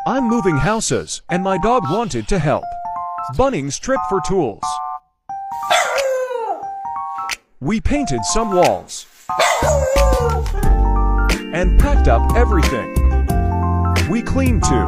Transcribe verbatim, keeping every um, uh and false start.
I'm moving houses, and my dog wanted to help. Bunnings trip for tools. We painted some walls and packed up everything. We cleaned too.